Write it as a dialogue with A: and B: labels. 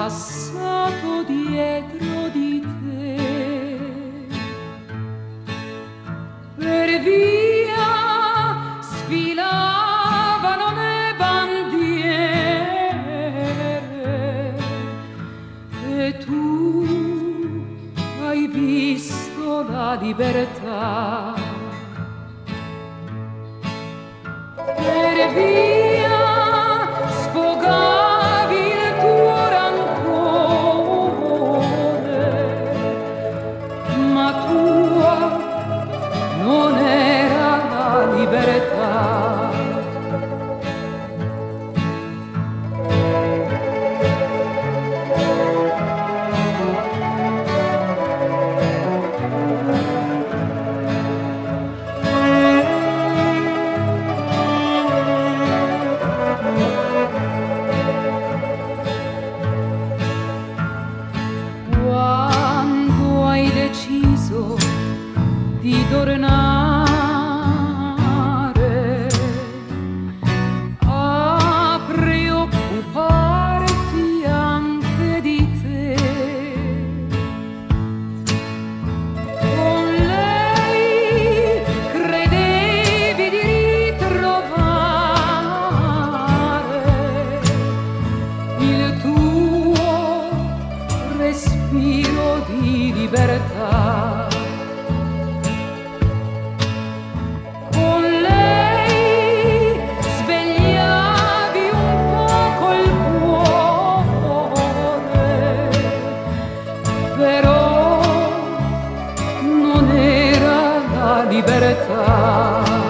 A: passato dietro di te. Per via sfilavano le bandiere e tu hai visto la libertà. Per via sfogavi il tuo rancore, ma tua non era la libertà. Quando hai deciso di tornare a preoccuparti anche di te, con lei credevi di ritrovare il tuo respiro di libertà. Con lei svegliavi un poco il cuore, però non era la libertà.